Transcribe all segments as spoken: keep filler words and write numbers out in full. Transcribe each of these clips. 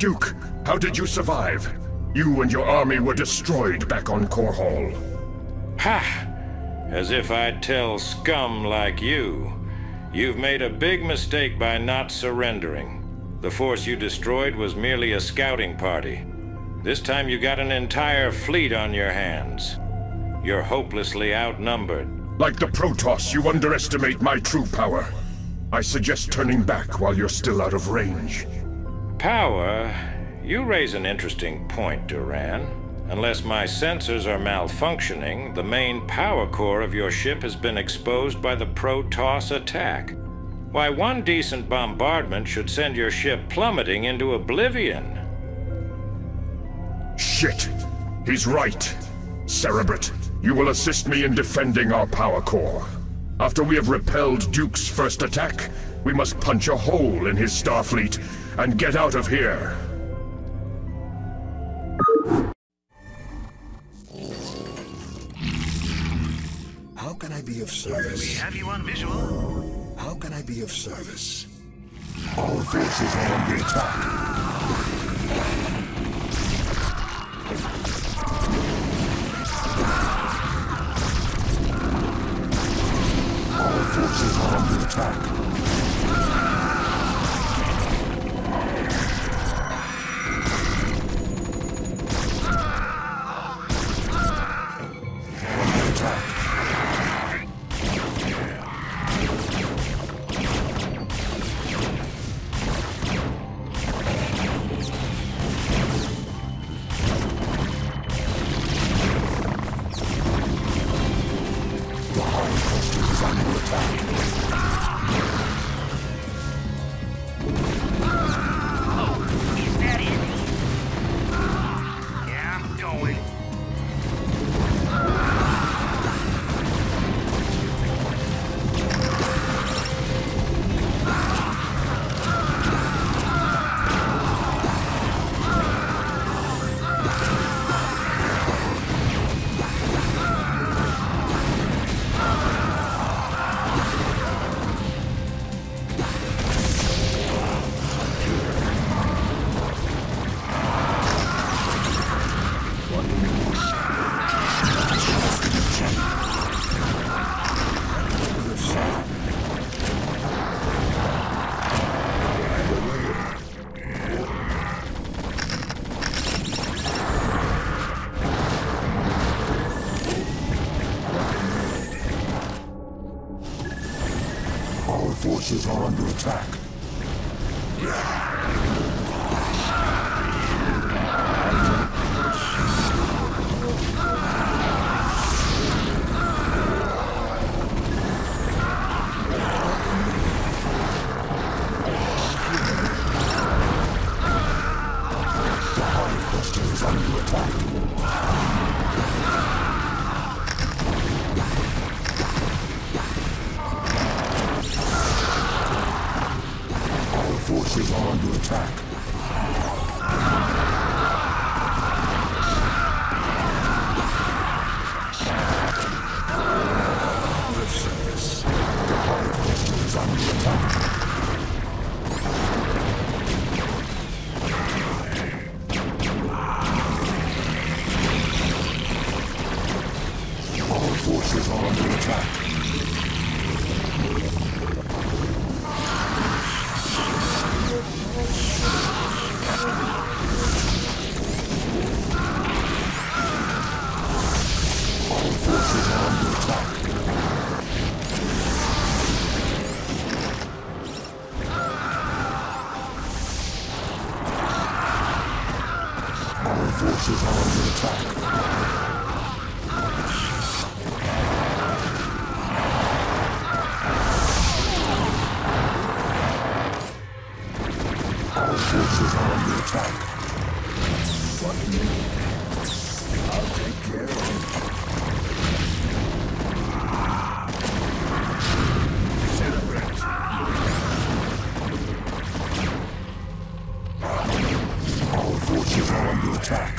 Duke, how did you survive? You and your army were destroyed back on Korhal. Ha! As if I'd tell scum like you. You've made a big mistake by not surrendering. The force you destroyed was merely a scouting party. This time you got an entire fleet on your hands. You're hopelessly outnumbered. Like the Protoss, you underestimate my true power. I suggest turning back while you're still out of range. Power? You raise an interesting point, Duran. Unless my sensors are malfunctioning, the main power core of your ship has been exposed by the Protoss attack. Why, one decent bombardment should send your ship plummeting into oblivion. Shit! He's right. Cerebrate, you will assist me in defending our power core. After we have repelled Duke's first attack, we must punch a hole in his Starfleet and get out of here. How can I be of service? We have you on visual. How can I be of service? All forces are under attack. All forces are under attack. Forces are under attack. Forces are under attack. Good service. The Hive Cluster is under attack. All forces are under attack. Forces are under attack. Our forces are under attack. What do you need? I'll take care of it. Celebrate. Our forces are under attack.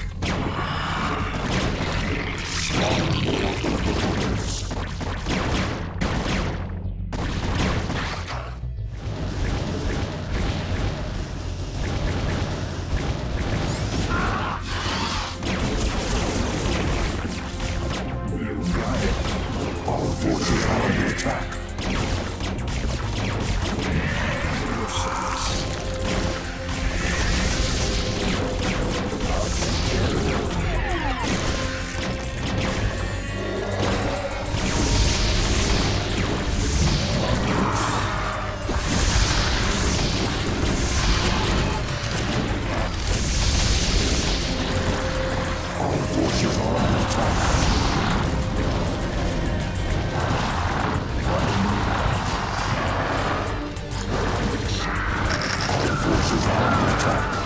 forces are under attack.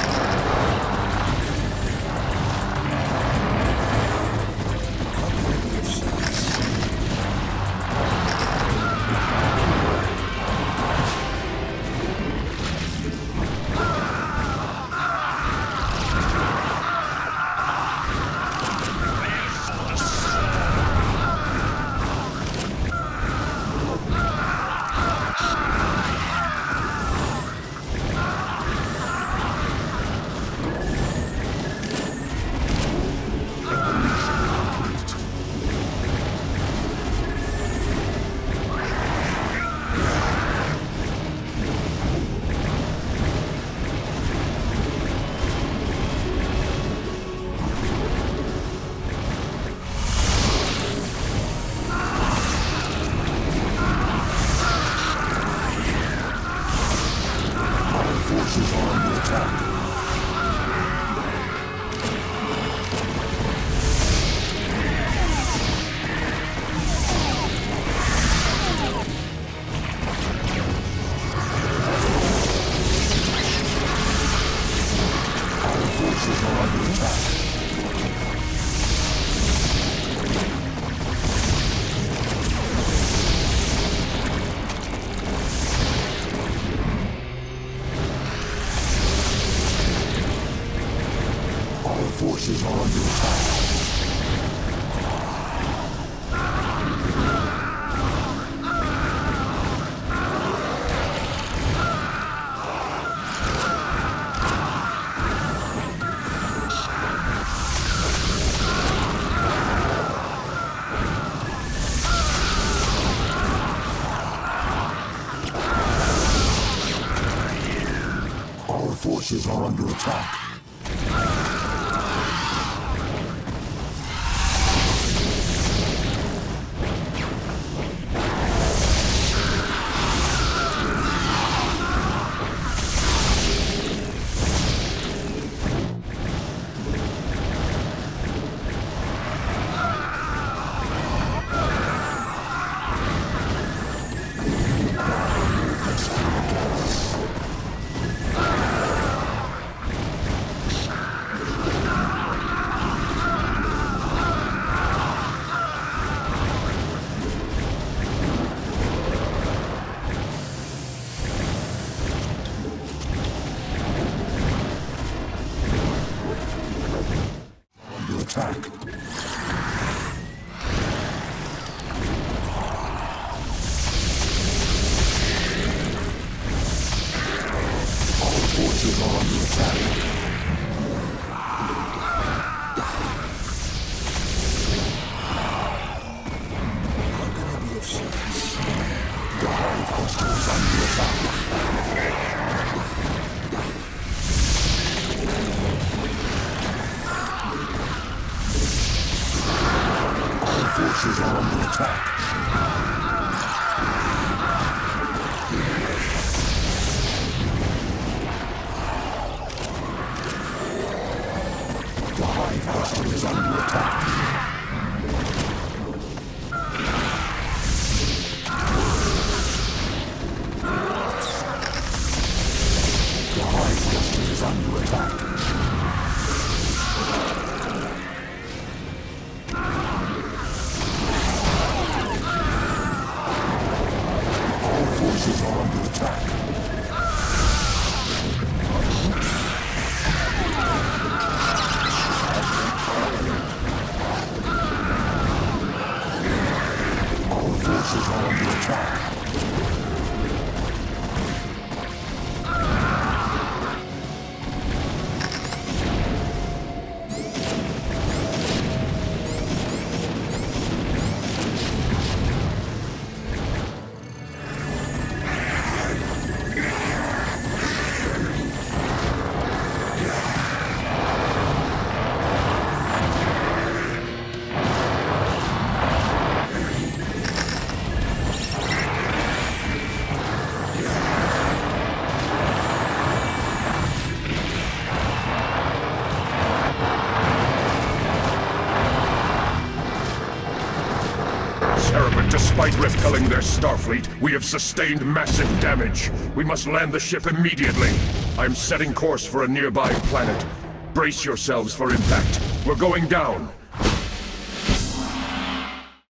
Forces are under attack. Our forces are under attack. Attack. All forces are under attack. How can I be of service? The Hive Cluster is under attack. Forces are under attack. The Hive Cluster is under attack. The Hive Cluster is under attack. Forces are under attack. Our forces are under attack. Despite repelling their starfleet, we have sustained massive damage. We must land the ship immediately. I'm setting course for a nearby planet. Brace yourselves for impact. We're going down.